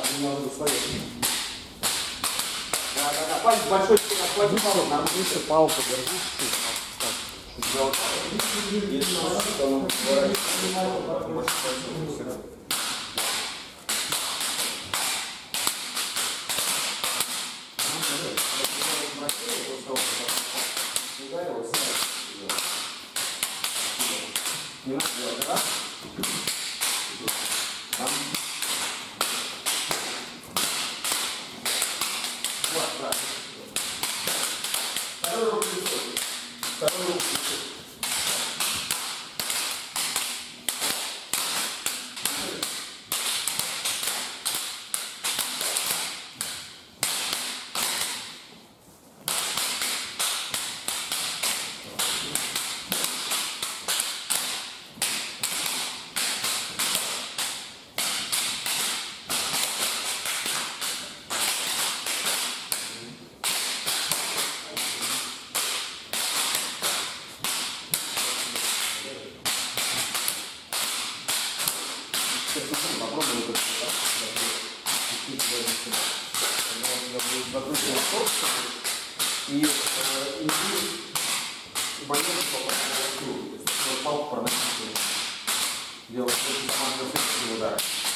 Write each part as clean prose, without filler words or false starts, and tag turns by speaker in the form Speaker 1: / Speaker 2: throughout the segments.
Speaker 1: Немного условия. Да. Палец большой, отхвати палку, нам выше палку держи. Не надо делать, да? Вот, да. Вторую руку лицо. Вторую руку лицо. Попробуем это. И монету попасть в палку проносить. Делать удар.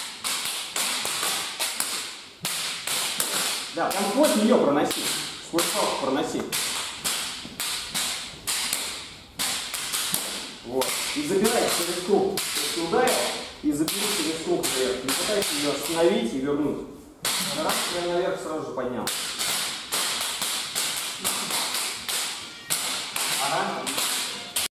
Speaker 1: Да, там сквозь нее проноси. Сквозь палку проноси. Вот. И забирай через круг. Если ударил, и забери через круг наверх. Не пытайся ее остановить и вернуть. Раз, я наверх сразу же поднял.